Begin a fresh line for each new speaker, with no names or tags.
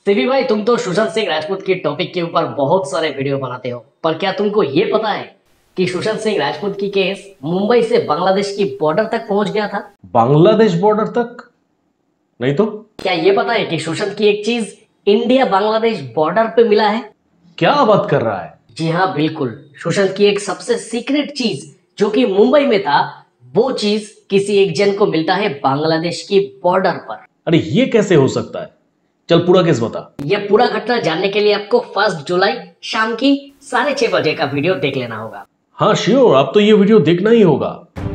सिवी भाई, तुम तो सुशांत सिंह राजपूत के टॉपिक के ऊपर बहुत सारे वीडियो बनाते हो, पर क्या तुमको ये पता है कि सुशांत सिंह राजपूत की केस मुंबई से बांग्लादेश की बॉर्डर तक पहुंच गया था?
बांग्लादेश बॉर्डर तक? नहीं तो।
क्या ये पता है कि सुशांत की एक चीज इंडिया बांग्लादेश बॉर्डर पे मिला है?
क्या बात कर रहा है?
जी हाँ, बिल्कुल। सुशांत की एक सबसे सीक्रेट चीज जो कि मुंबई में था, वो चीज किसी एक जन को मिलता है बांग्लादेश की बॉर्डर पर।
अरे ये कैसे हो सकता है? चल पूरा केस बता।
यह पूरा घटना जानने के लिए आपको 1 जुलाई शाम की 6:30 बजे का वीडियो देख लेना होगा।
हाँ श्योर, अब तो ये वीडियो देखना ही होगा।